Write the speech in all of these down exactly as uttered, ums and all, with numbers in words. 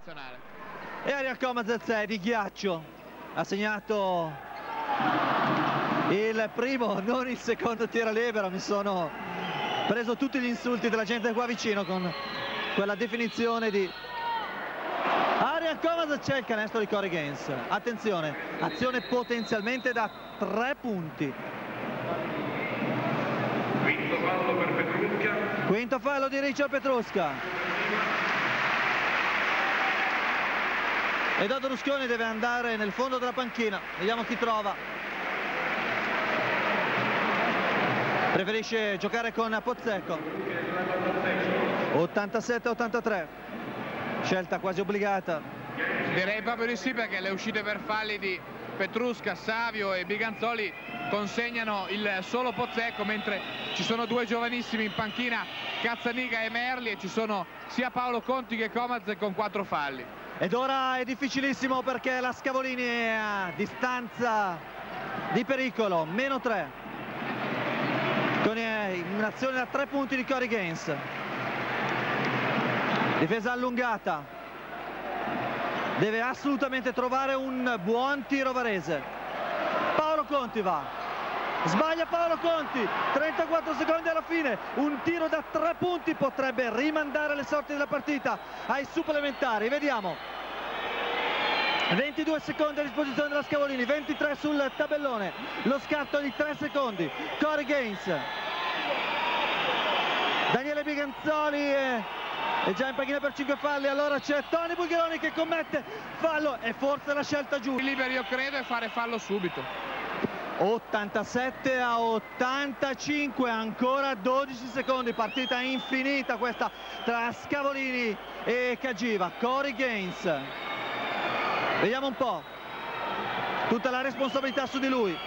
nazionale. E Arian Comazec è di ghiaccio, ha segnato il primo, non il secondo tiro libero. Mi sono preso tutti gli insulti della gente qua vicino con quella definizione di Arian Comazec. C'è il canestro di Corey Gaines. Attenzione, azione potenzialmente da tre punti. Quinto fallo per Petrusca. Quinto fallo di Richard Petrusca. E Dodo Rusconi deve andare nel fondo della panchina. Vediamo chi trova. Preferisce giocare con Pozzecco. ottantasette ottantatré. Scelta quasi obbligata. Direi proprio di sì, perché le uscite per falli di Petrusca, Savio e Biganzoli consegnano il solo Pozzecco, mentre ci sono due giovanissimi in panchina, Cazzaniga e Merli, e ci sono sia Paolo Conti che Comazec con quattro falli. Ed ora è difficilissimo perché la Scavolini è a distanza di pericolo, meno tre, con un'azione da tre punti di Corey Gaines. Difesa allungata, deve assolutamente trovare un buon tiro varese. Paolo Conti va, sbaglia Paolo Conti, trentaquattro secondi alla fine, un tiro da tre punti potrebbe rimandare le sorti della partita ai supplementari. Vediamo, ventidue secondi a disposizione della Scavolini, ventitré sul tabellone, lo scatto di tre secondi. Corey Gaines, Daniele Biganzoli è, è già in panchina per cinque falli. Allora c'è Tony Bulgheroni che commette fallo, e forse la scelta giusta. Il libero, io credo, è fare fallo subito. ottantasette a ottantacinque, ancora dodici secondi, partita infinita questa tra Scavolini e Cagiva. Corey Gaines, vediamo un po', tutta la responsabilità su di lui,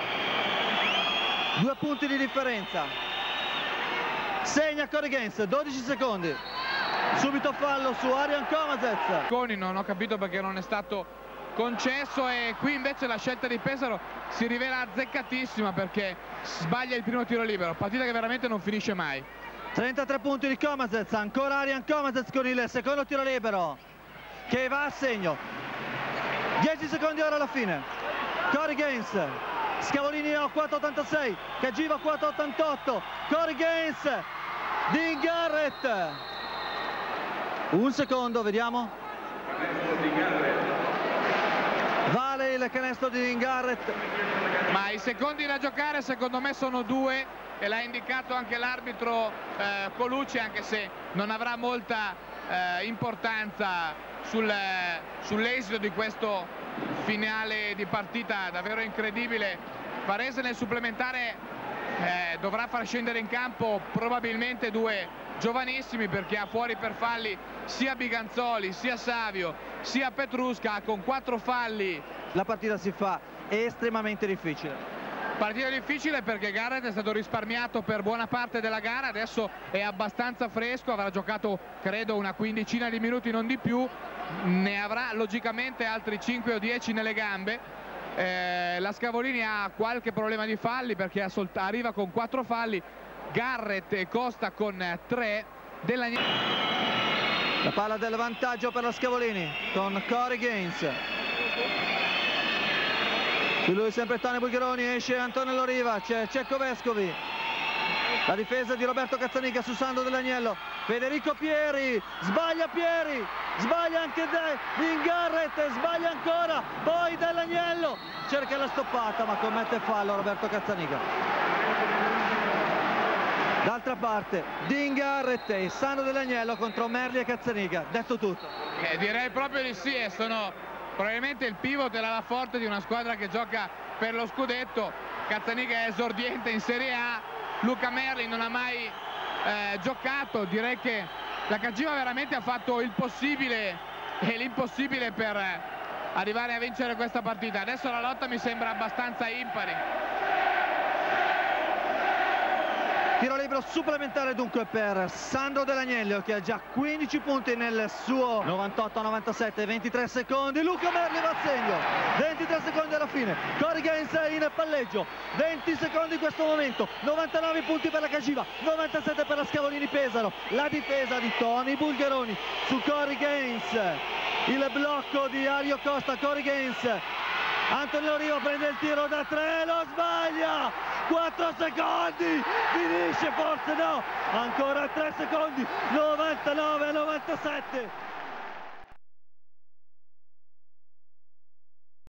due punti di differenza, segna Corey Gaines, dodici secondi, subito fallo su Arian Comazec. Coni non ho capito perché non è stato concesso, e qui invece la scelta di Pesaro si rivela azzeccatissima perché sbaglia il primo tiro libero, partita che veramente non finisce mai. trentatré punti di Comazec, ancora Arian Comazec con il secondo tiro libero che va a segno. dieci secondi ora alla fine. Corey Gaines, Scavolini a quattro ottantasei, Cagiva quattro ottantotto, Corey Gaines, Dean Garrett, un secondo, vediamo. Vale il canestro di Dean Garrett. Ma i secondi da giocare secondo me sono due, e l'ha indicato anche l'arbitro eh, Colucci, anche se non avrà molta eh, importanza sul, eh, sull'esito di questo finale di partita davvero incredibile. Varese nel supplementare eh, dovrà far scendere in campo probabilmente due giovanissimi, perché ha fuori per falli sia Biganzoli, sia Savio, sia Petrusca, con quattro falli. La partita si fa estremamente difficile. Partita difficile perché Garrett è stato risparmiato per buona parte della gara, adesso è abbastanza fresco, avrà giocato credo una quindicina di minuti, non di più, ne avrà logicamente altri cinque o dieci nelle gambe. Eh, la Scavolini ha qualche problema di falli perché arriva con quattro falli, Garrett e Costa con tre. Della... La palla del vantaggio per la Scavolini con Corey Gaines. Su lui sempre Tony Bulgheroni, esce Antonello Riva, c'è Cecco Vescovi. La difesa di Roberto Cazzaniga su Sandro Dell'Agnello. Federico Pieri, sbaglia Pieri, sbaglia anche Dean Garrett, sbaglia ancora, poi Dell'Agnello cerca la stoppata ma commette fallo Roberto Cazzaniga. D'altra parte Dean Garrett e Sandro Dell'Agnello contro Merli e Cazzaniga. Detto tutto. Eh, direi proprio di sì, e sono probabilmente il pivot e l'ala forte di una squadra che gioca per lo scudetto. Cazzaniga è esordiente in Serie A, Luca Merli non ha mai eh, giocato. Direi che la Cagiva veramente ha fatto il possibile e l'impossibile per arrivare a vincere questa partita. Adesso la lotta mi sembra abbastanza impari. Tiro libero supplementare dunque per Sandro Dell'Agnello, che ha già quindici punti nel suo novantotto a novantasette, ventitré secondi. Luca Merli va a segno, ventitré secondi alla fine. Corey Gaines in palleggio, venti secondi in questo momento, novantanove punti per la Cagiva, novantasette per la Scavolini Pesaro. La difesa di Tony Bulgheroni su Corey Gaines. il blocco di Ario Costa. Cory Gaines, Antonello Riva prende il tiro da tre, lo sbaglia, quattro secondi, finisce forse, no, ancora tre secondi, novantanove a novantasette.